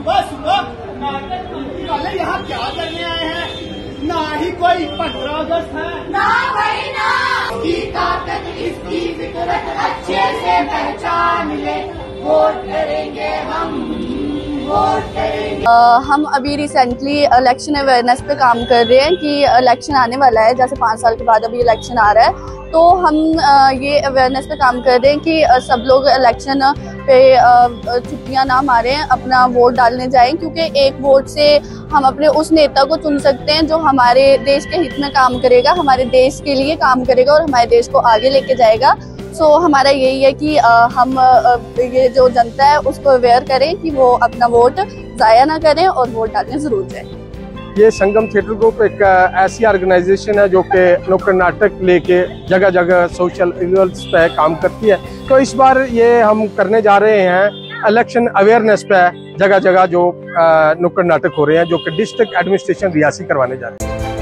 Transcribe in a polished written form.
सुबह सुबह नाटक मंत्री वाले यहाँ क्या करने आए हैं? ना ही कोई 15 अगस्त है, ना भाई ना। इसकी ताकत इसकी फितरत अच्छे से पहचान ले। वोट करेंगे हम, वोट करेंगे। हम अभी रिसेंटली इलेक्शन अवेयरनेस पे काम कर रहे हैं कि इलेक्शन आने वाला है, जैसे 5 साल के बाद अभी इलेक्शन आ रहा है, तो हम ये अवेयरनेस पे काम कर रहे हैं कि सब लोग इलेक्शन पे छुट्टियां ना मारें, अपना वोट डालने जाएं, क्योंकि एक वोट से हम अपने उस नेता को चुन सकते हैं जो हमारे देश के हित में काम करेगा, हमारे देश के लिए काम करेगा और हमारे देश को आगे लेके जाएगा। सो हमारा यही है कि हम ये जो जनता है उसको अवेयर करें कि वो अपना वोट ज़ाया ना करें और वोट डालने ज़रूर जाए। ये संगम थिएटर ग्रुप एक ऐसी ऑर्गेनाइजेशन है जो कि नुक्कड़ नाटक लेके जगह जगह सोशल इवेंट्स पे काम करती है। तो इस बार ये हम करने जा रहे हैं इलेक्शन अवेयरनेस पे जगह जगह जो नुक्कड़ नाटक हो रहे हैं, जो कि डिस्ट्रिक्ट एडमिनिस्ट्रेशन रियासी करवाने जा रहे हैं।